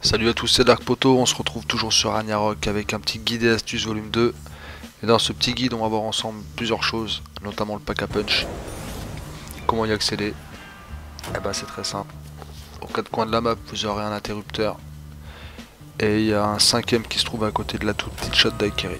Salut à tous, c'est Dark Poto, on se retrouve toujours sur Ragnarok avec un petit guide et astuces volume 2. Et dans ce petit guide, on va voir ensemble plusieurs choses, notamment le pack à punch. Comment y accéder? Eh ben c'est très simple. Aux quatre coins de la map, vous aurez un interrupteur. Et il y a un cinquième qui se trouve à côté de la toute petite shot d'Aikiri.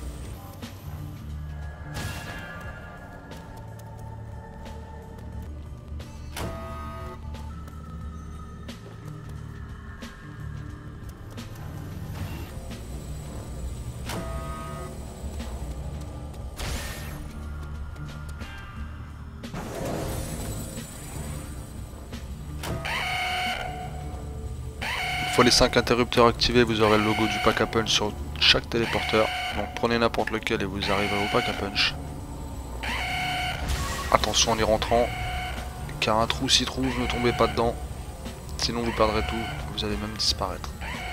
Une fois les 5 interrupteurs activés, vous aurez le logo du pack à punch sur chaque téléporteur. Donc prenez n'importe lequel et vous arriverez au pack à punch. Attention en y rentrant, car un trou s'y trouve, ne tombez pas dedans. Sinon vous perdrez tout, vous allez même disparaître.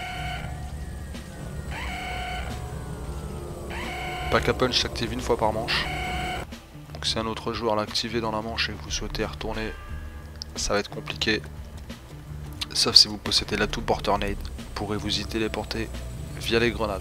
Pack à punch s'active une fois par manche. Donc si un autre joueur l'a activé dans la manche et que vous souhaitez retourner, ça va être compliqué. Sauf si vous possédez l'atout porteur nade, vous pourrez vous y téléporter via les grenades.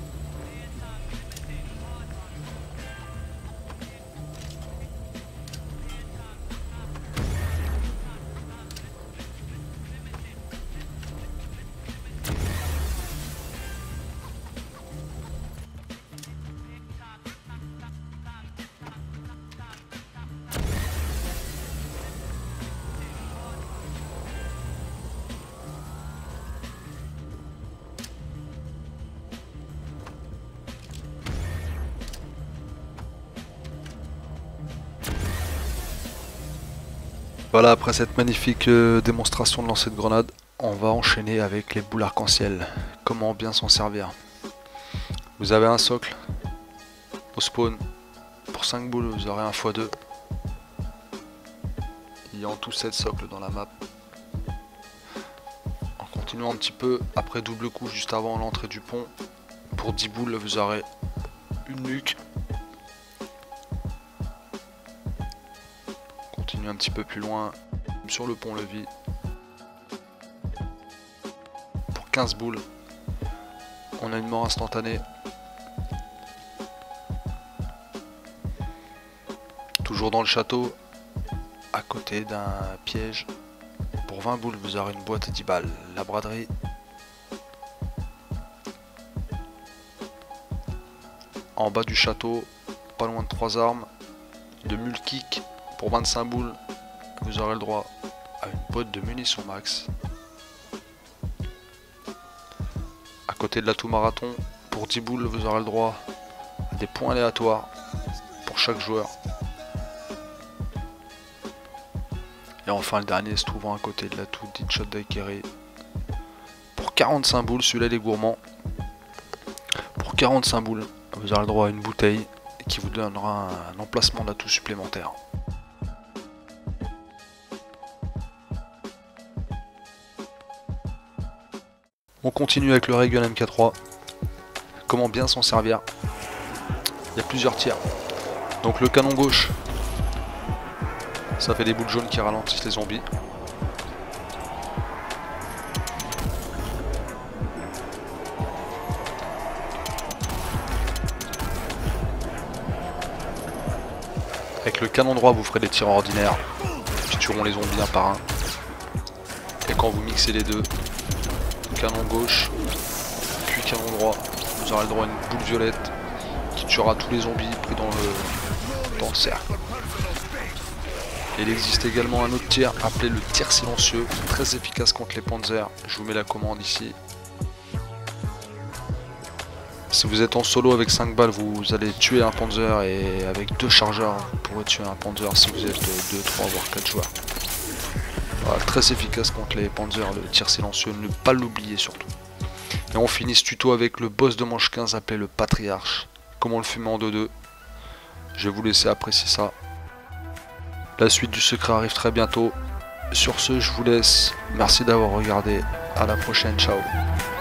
Voilà, après cette magnifique démonstration de lancer de grenade, on va enchaîner avec les boules arc-en-ciel. Comment bien s'en servir? Vous avez un socle au spawn. Pour 5 boules, vous aurez un x2. Il y a en tout 7 socles dans la map. En continuant un petit peu, après double coup juste avant l'entrée du pont, pour 10 boules, vous aurez une nuque. Continue un petit peu plus loin, sur le pont-levis. Pour 15 boules, on a une mort instantanée. Toujours dans le château, à côté d'un piège. Pour 20 boules, vous aurez une boîte à 10 balles. La braderie. En bas du château, pas loin de 3 armes. De mule kick. Pour 25 boules, vous aurez le droit à une boîte de munitions max. À côté de l'atout marathon, pour 10 boules, vous aurez le droit à des points aléatoires pour chaque joueur. Et enfin le dernier se trouvant à côté de l'atout dit shot d'Aikiri. Pour 45 boules, celui-là il est gourmand. Pour 45 boules, vous aurez le droit à une bouteille qui vous donnera un emplacement d'atout supplémentaire. On continue avec le Raygun MK3. Comment bien s'en servir? Il y a plusieurs tirs. Donc le canon gauche, ça fait des boules jaunes qui ralentissent les zombies. Avec le canon droit, vous ferez des tirs ordinaires qui tueront les zombies un par un. Et quand vous mixez les deux, canon gauche, puis canon droit, vous aurez le droit à une boule violette qui tuera tous les zombies pris dans le cercle. Et il existe également un autre tir appelé le tir silencieux, très efficace contre les panzers. Je vous mets la commande ici. Si vous êtes en solo avec 5 balles, vous allez tuer un panzer, et avec 2 chargeurs, vous pourrez tuer un panzer si vous êtes 2, 3 voire 4 joueurs. Voilà, très efficace contre les panzers, le tir silencieux, ne pas l'oublier surtout. Et on finit ce tuto avec le boss de manche 15 appelé le Patriarche. Comment le fumer en 2-2. Je vais vous laisser apprécier ça. La suite du secret arrive très bientôt. Sur ce, je vous laisse. Merci d'avoir regardé. À la prochaine. Ciao.